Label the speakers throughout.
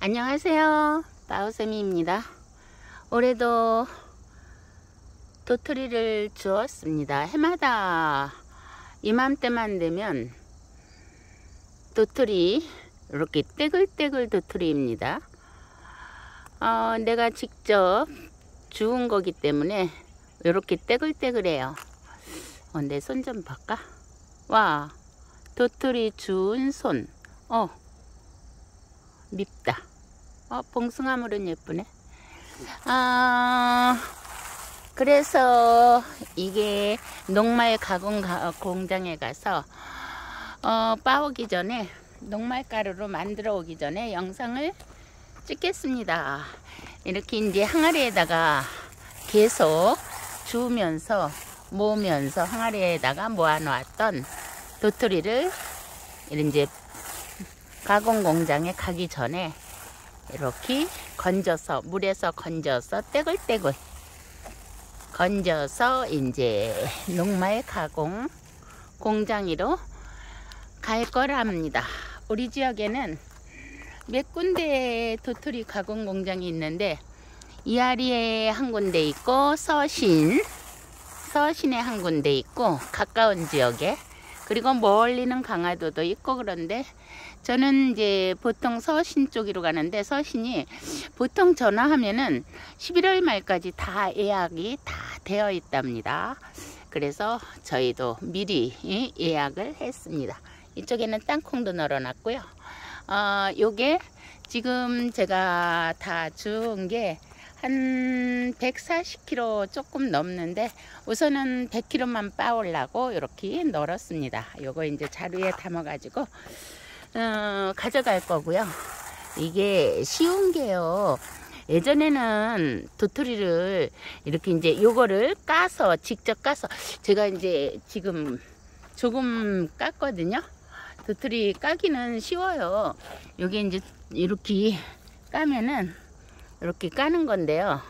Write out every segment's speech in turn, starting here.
Speaker 1: 안녕하세요, 바오쌤입니다. 올해도 도토리를 주었습니다. 해마다 이맘때만 되면 도토리, 이렇게 떼글떼글 도토리입니다. 내가 직접 주운 거기 때문에 이렇게 떼글떼글해요. 내 손 좀 볼까? 와, 도토리 주운 손. 밉다. 봉숭아물은 예쁘네. 그래서 이게 녹말 가공 공장에 가서 빻아오기 전에, 녹말 가루로 만들어 오기 전에 영상을 찍겠습니다. 이렇게 이제 항아리에다가 계속 주우면서 모으면서 항아리에다가 모아놓았던 도토리를 이제 가공 공장에 가기 전에 이렇게 건져서, 물에서 건져서 떼글떼글 건져서 이제 녹말 가공 공장으로 갈 거랍니다. 우리 지역에는 몇 군데 도토리 가공 공장이 있는데, 이아리에 한 군데 있고, 서신에 한 군데 있고, 가까운 지역에, 그리고 멀리는 강화도도 있고. 그런데 저는 이제 보통 서신 쪽으로 가는데, 서신이 보통 전화하면은 11월 말까지 다 예약이 다 되어 있답니다. 그래서 저희도 미리 예약을 했습니다. 이쪽에는 땅콩도 널어놨고요. 요게 지금 제가 다 주운 게 한 140kg 조금 넘는데, 우선은 100kg만 빻으려고 이렇게 널었습니다. 요거 이제 자루에 담아 가지고 가져갈 거고요. 이게 쉬운 게요, 예전에는 도토리를 이렇게 이제 요거를 까서, 직접 까서, 제가 이제 지금 조금 깠거든요. 도토리 까기는 쉬워요. 요게 이제 이렇게 까면은 이렇게 까는 건데요.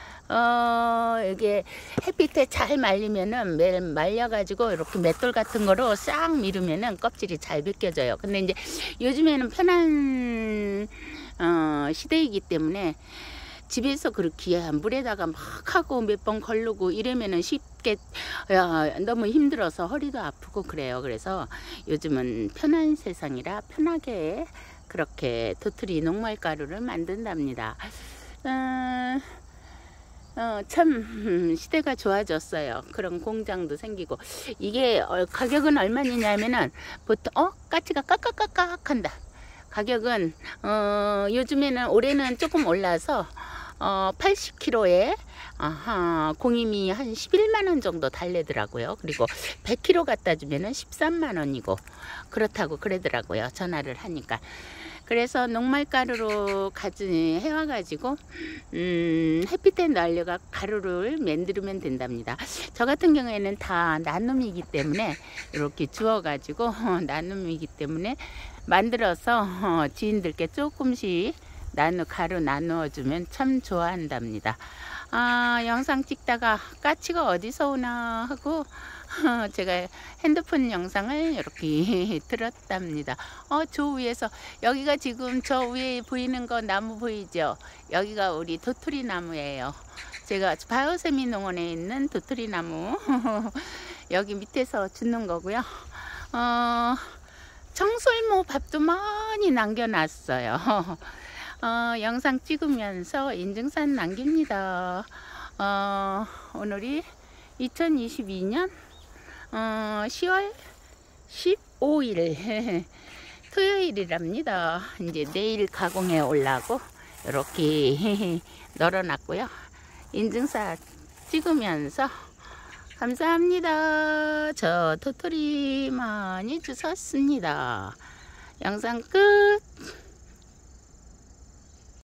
Speaker 1: 이게 햇빛에 잘 말리면은, 말려가지고 이렇게 맷돌 같은 거로 싹 밀으면은 껍질이 잘 벗겨져요. 근데 이제 요즘에는 편한 시대이기 때문에 집에서 그렇게 물에다가 막 하고 몇 번 걸르고 이러면은 쉽게 너무 힘들어서 허리도 아프고 그래요. 그래서 요즘은 편한 세상이라 편하게 그렇게 도토리 녹말가루를 만든답니다. 참 시대가 좋아졌어요. 그런 공장도 생기고. 이게 가격은 얼마냐면은 보통 까치가 까까까깍 한다. 가격은 요즘에는, 올해는 조금 올라서 80kg에 공임이 한 11만원 정도 달래더라고요. 그리고 100kg 갖다 주면은 13만원이고 그렇다고 그러더라고요, 전화를 하니까. 그래서 녹말가루로 해와가지고 햇빛에 날려가 가루를 만들면 된답니다. 저 같은 경우에는 다 나눔이기 때문에, 이렇게 주워가지고 나눔이기 때문에 만들어서 지인들께 조금씩 가루 나누어 주면 참 좋아한답니다. 영상 찍다가 까치가 어디서 오나 하고 제가 핸드폰 영상을 이렇게 들었답니다. 저 위에서, 여기가 지금 저 위에 보이는 거 나무 보이죠? 여기가 우리 도토리 나무예요. 제가 바오세미 농원에 있는 도토리 나무 여기 밑에서 주는 거고요. 청설모 밥도 많이 남겨놨어요. 영상 찍으면서 인증사진 남깁니다. 오늘이 2022년 10월 15일 토요일이랍니다. 이제 내일 가공해 오려고 이렇게 널어놨고요. 인증사 찍으면서 감사합니다. 저 도토리 많이 주웠습니다. 영상 끝.